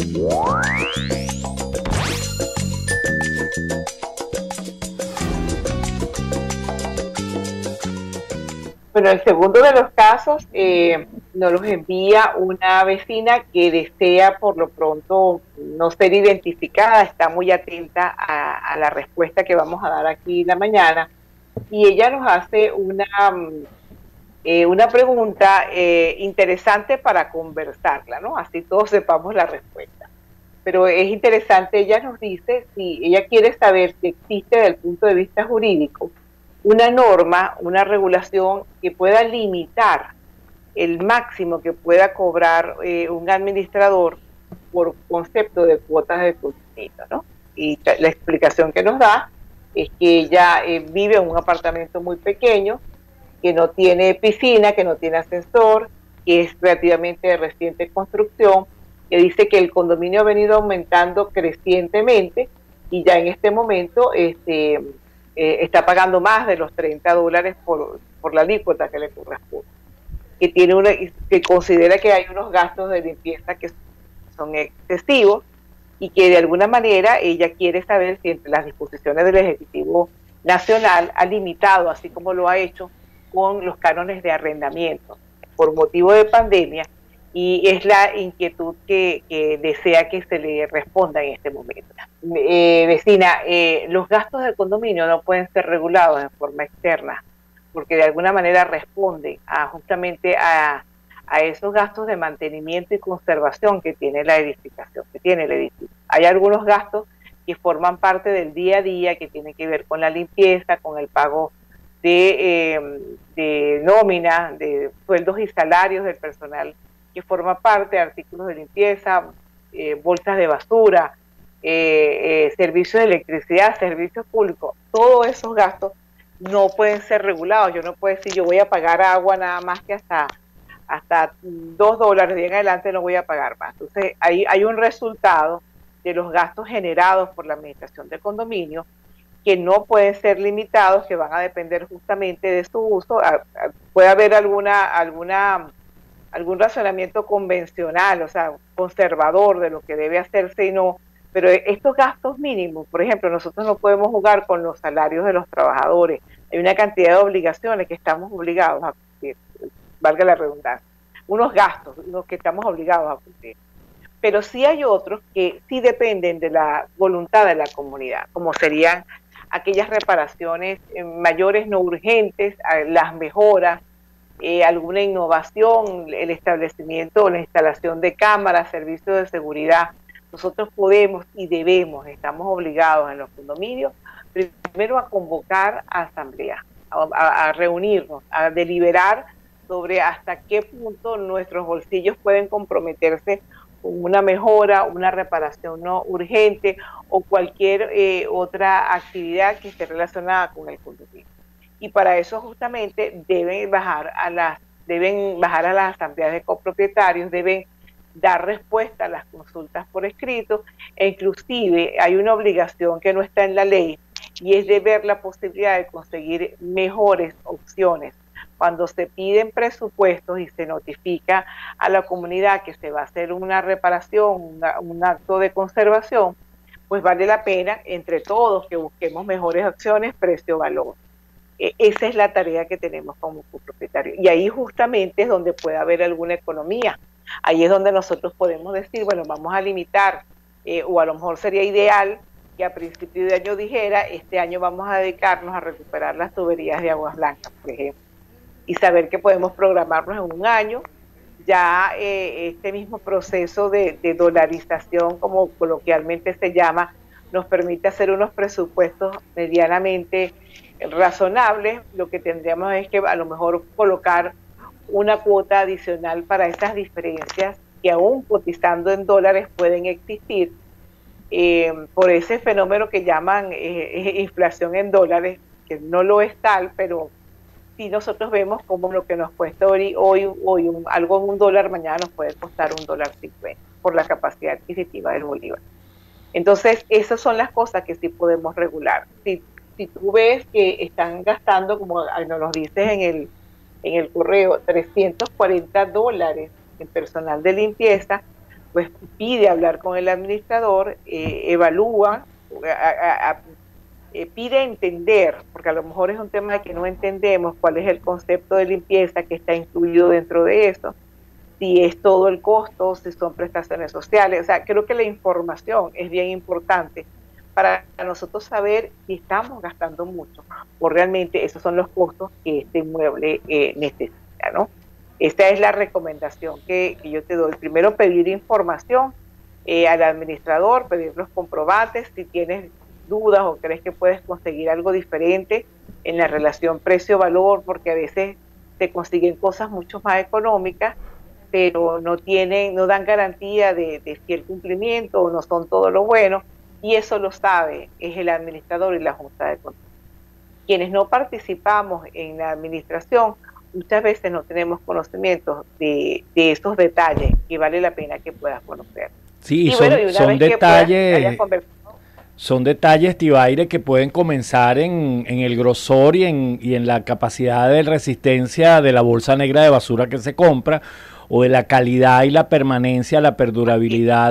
Bueno, el segundo de los casos nos los envía una vecina que desea por lo pronto no ser identificada, está muy atenta a la respuesta que vamos a dar aquí en la mañana, y ella nos hace una pregunta interesante para conversarla, ¿no? Así todos sepamos la respuesta. Pero es interesante, ella nos dice si ella quiere saber si existe desde el punto de vista jurídico una norma, una regulación que pueda limitar el máximo que pueda cobrar un administrador por concepto de cuotas de contenido, ¿no? Y la explicación que nos da es que ella vive en un apartamento muy pequeño, que no tiene piscina, que no tiene ascensor, que es relativamente de reciente construcción, que dice que el condominio ha venido aumentando crecientemente y ya en este momento está pagando más de los $30 por la alícuota que le corresponde, que considera que hay unos gastos de limpieza que son excesivos y que de alguna manera ella quiere saber si entre las disposiciones del Ejecutivo Nacional ha limitado, así como lo ha hecho con los cánones de arrendamiento por motivo de pandemia, y es la inquietud que desea que se le responda en este momento. Vecina, los gastos del condominio no pueden ser regulados de forma externa, porque de alguna manera responden justamente a esos gastos de mantenimiento y conservación que tiene la edificación, que tiene el edificio. Hay algunos gastos que forman parte del día a día, que tienen que ver con la limpieza, con el pago de nómina, de sueldos y salarios del personal que forma parte de artículos de limpieza, bolsas de basura, servicios de electricidad, servicios públicos. Todos esos gastos no pueden ser regulados. Yo no puedo decir yo voy a pagar agua nada más que hasta $2, de en adelante no voy a pagar más. Entonces hay un resultado de los gastos generados por la administración de condominio que no pueden ser limitados, que van a depender justamente de su uso. Puede haber algún razonamiento convencional, o sea, conservador de lo que debe hacerse y no, pero estos gastos mínimos, por ejemplo, nosotros no podemos jugar con los salarios de los trabajadores. Hay una cantidad de obligaciones que estamos obligados a cumplir, valga la redundancia, unos gastos los que estamos obligados a cumplir. Pero sí hay otros que sí dependen de la voluntad de la comunidad, como serían aquellas reparaciones mayores no urgentes, las mejoras, alguna innovación, el establecimiento o la instalación de cámaras, servicios de seguridad. Nosotros podemos y debemos, estamos obligados en los condominios, primero a convocar a asamblea, a reunirnos, a deliberar sobre hasta qué punto nuestros bolsillos pueden comprometerse con una mejora, una reparación no urgente o cualquier otra actividad que esté relacionada con el condominio. Y para eso justamente deben bajar a las asambleas de copropietarios, deben dar respuesta a las consultas por escrito, e inclusive hay una obligación que no está en la ley, y es de ver la posibilidad de conseguir mejores opciones. Cuando se piden presupuestos y se notifica a la comunidad que se va a hacer una reparación, un acto de conservación, pues vale la pena entre todos que busquemos mejores opciones, precio-valor. Esa es la tarea que tenemos como copropietarios. Y ahí justamente es donde puede haber alguna economía. Ahí es donde nosotros podemos decir, bueno, vamos a limitar, o a lo mejor sería ideal que a principio de año dijera, este año vamos a dedicarnos a recuperar las tuberías de aguas blancas, por ejemplo, y saber que podemos programarnos en un año. Ya este mismo proceso de dolarización, como coloquialmente se llama, nos permite hacer unos presupuestos medianamente razonables. Lo que tendríamos es que a lo mejor colocar una cuota adicional para esas diferencias que aún cotizando en dólares pueden existir, por ese fenómeno que llaman inflación en dólares, que no lo es tal, pero si nosotros vemos como lo que nos cuesta hoy algo en $1, mañana nos puede costar $1.50 por la capacidad adquisitiva del bolívar. Entonces, esas son las cosas que sí podemos regular. Si tú ves que están gastando, como nos dices en el correo, $340 en personal de limpieza, pues pide hablar con el administrador, evalúa, a- a- pide entender, porque a lo mejor es un tema que no entendemos cuál es el concepto de limpieza que está incluido dentro de eso, si es todo el costo, si son prestaciones sociales. O sea, creo que la información es bien importante para nosotros saber si estamos gastando mucho o realmente esos son los costos que este inmueble necesita, ¿no? Esta es la recomendación que yo te doy. Primero, pedir información al administrador, pedir los comprobantes, si tienes dudas o crees que puedes conseguir algo diferente en la relación precio-valor, porque a veces se consiguen cosas mucho más económicas pero no tienen, no dan garantía de fiel cumplimiento o no son todo lo bueno, y eso lo sabe, es el administrador y la Junta de Control. Quienes no participamos en la administración, muchas veces no tenemos conocimientos de esos detalles que vale la pena que puedas conocer. Sí, Y bueno, y una son vez que puedas, hayas detalles. conversado. Son detalles, Tibaire, que pueden comenzar en el grosor y en la capacidad de resistencia de la bolsa negra de basura que se compra, o de la calidad y la permanencia, la perdurabilidad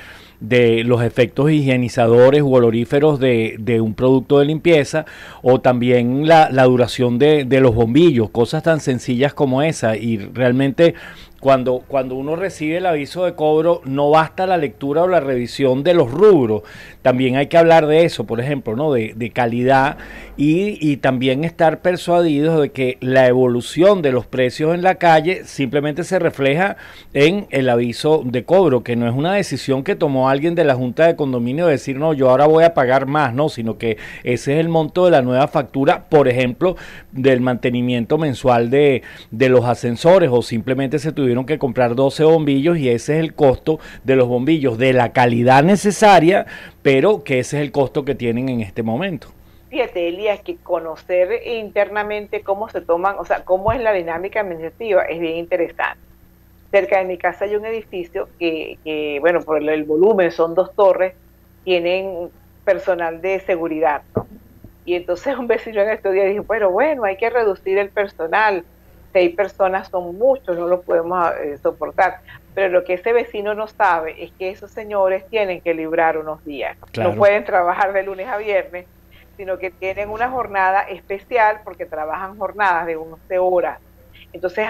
de los efectos higienizadores u oloríferos de un producto de limpieza, o también la duración de los bombillos, cosas tan sencillas como esa. Y realmente cuando uno recibe el aviso de cobro, no basta la lectura o la revisión de los rubros, también hay que hablar de eso, por ejemplo, ¿no? De calidad y también estar persuadidos de que la evolución de los precios en la calle simplemente se refleja en el aviso de cobro, que no es una decisión que tomó alguien de la Junta de Condominio de decir, no, yo ahora voy a pagar más, no, sino que ese es el monto de la nueva factura, por ejemplo, del mantenimiento mensual de los ascensores, o simplemente se tuvieron que comprar 12 bombillos y ese es el costo de los bombillos de la calidad necesaria, pero que ese es el costo que tienen en este momento. Fíjate, Elías, que conocer internamente cómo se toman, o sea, cómo es la dinámica administrativa es bien interesante. Cerca de mi casa hay un edificio bueno, por el volumen son 2 torres, tienen personal de seguridad, ¿no? Y entonces un vecino en estos días dijo, pero bueno, hay que reducir el personal. 6 personas son muchos, no lo podemos soportar. Pero lo que ese vecino no sabe es que esos señores tienen que librar unos días. No Claro. pueden trabajar de lunes a viernes, sino que tienen una jornada especial porque trabajan jornadas de 11 horas. Entonces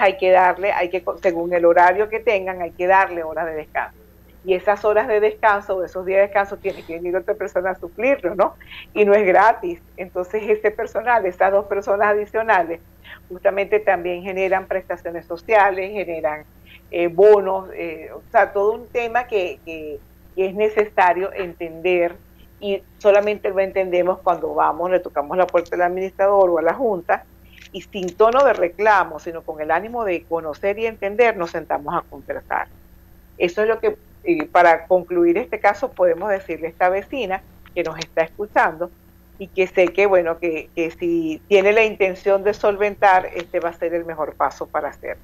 según el horario que tengan, hay que darle horas de descanso. Y esas horas de descanso, o esos días de descanso, tiene que venir otra persona a suplirlo, ¿no? Y no es gratis. Entonces ese personal, esas 2 personas adicionales, justamente también generan prestaciones sociales, generan bonos, o sea, todo un tema que es necesario entender y solamente lo entendemos cuando vamos, le tocamos la puerta al administrador o a la junta y sin tono de reclamo, sino con el ánimo de conocer y entender, nos sentamos a conversar. Eso es lo que, para concluir este caso, podemos decirle a esta vecina que nos está escuchando y que sé que, bueno, que si tiene la intención de solventar, este va a ser el mejor paso para hacerlo.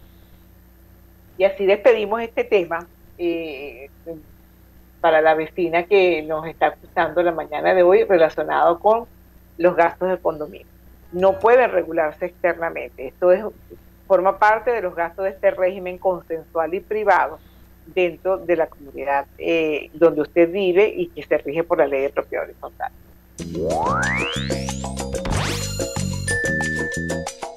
Y así despedimos este tema para la vecina que nos está escuchando la mañana de hoy relacionado con los gastos de condominio. No pueden regularse externamente. Forma parte de los gastos de este régimen consensual y privado dentro de la comunidad donde usted vive y que se rige por la ley de propiedad horizontal.